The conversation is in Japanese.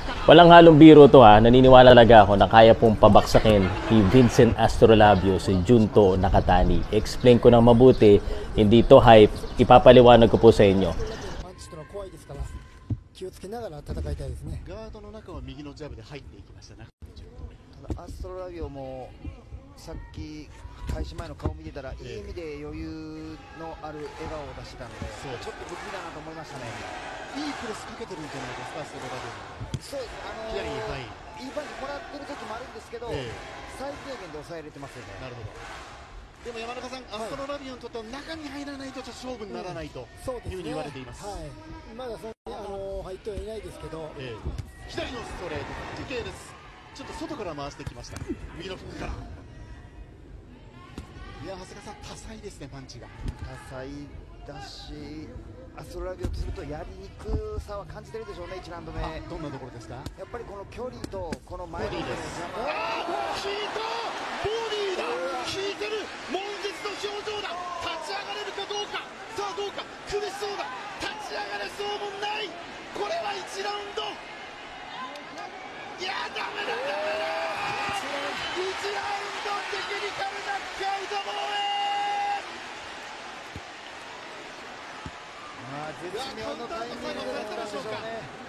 Walang halong biro to ha. Naniniwala talaga ako na kaya pong pabaksakin ni Vincent Astrolabio si Junto Nakatani. Explain ko ng mabuti, hindi to hype. Ipapaliwanag ko po sa inyo. 気をつけながら戦いたいですね。 ガードの中は右のジャブで入っていきましたね。 ただアストラビオもさっき開始前の顔を見てたら、いい意味で余裕のある笑顔を出してたので、ちょっと不気味だなと思いましたね。 いいプレスかけてるんじゃないですか、アストラビオ。 そうです、 左に、はい、 いいパンチもらってる時もあるんですけど、最低限で抑えれてますよね。 なるほど。でも山中さん、アストラビオにとっては中に入らないとちょっと勝負にならないというふうに言われています。 はい、まだそんな入ってはいないですけど、 左のストレート、時計です。ちょっと外から回してきました。右のフックから。いや、長谷川さん、多彩ですね、パンチが。 多彩だし、アストラビオとするとやりにくさは感じてるでしょうね、1ラウンド目。 どんなところですか？ やっぱりこの距離とこの前の邪魔。 効いた！ボディーだ！効いてる！悶絶の表情だ！立ち上がれるかどうか！さあどうか！苦しそうだ！立ち上がれそうもない！これは1ラウンド！いや、ダメだダメだ！1ラウンドテクニカルナックアウト防衛！ 絶妙のタイミングだったでしょうね。